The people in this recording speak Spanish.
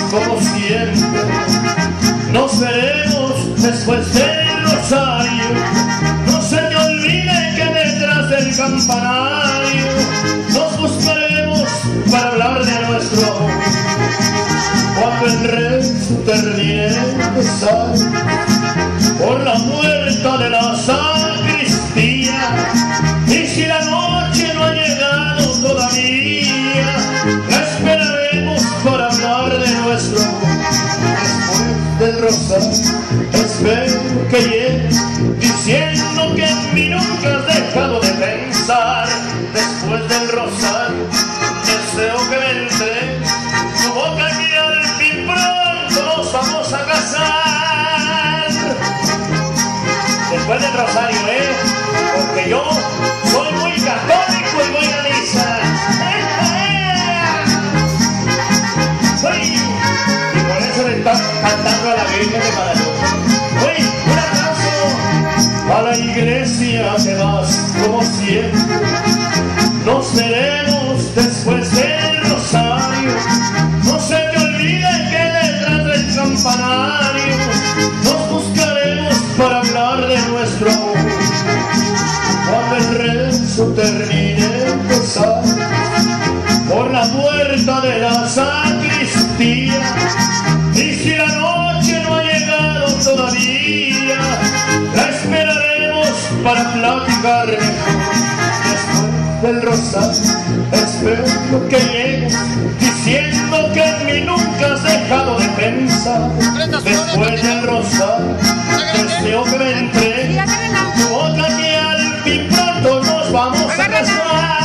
como siempre. Nos veremos después del rosario. No se te olvide que detrás del campanario nos buscaremos para hablar de nuestro amor. Cuando el rezo termine de empezar por la puerta de la sacristía, y si la noche no ha llegado todavía, la esperaremos para hablar de nuestro amor. Después del rosario espero que llegues diciendo que en mí nunca has dejado de pensar. Después del rosario deseo que me entregues tu boca que al fin pronto nos vamos a casar. Después del rosario, porque yo soy muy católico y voy a misa. Y por eso le están cantando a la Virgen de Guadalupe. Un abrazo a la iglesia que vas como siempre. Nos veremos después del rosario. No se te olvide que detrás del campanario nos buscaremos para hablar de nuestro amor. Cuando el rezo termine de empezar por la puerta de la sacristía, y si la noche no ha llegado todavía, la esperaremos para platicar mejor. Después del rosario espero que llegues diciendo que en mí nunca has dejado de pensar. Después del rosario deseo que me entregues tu boca que al fin pronto nos vamos a casar.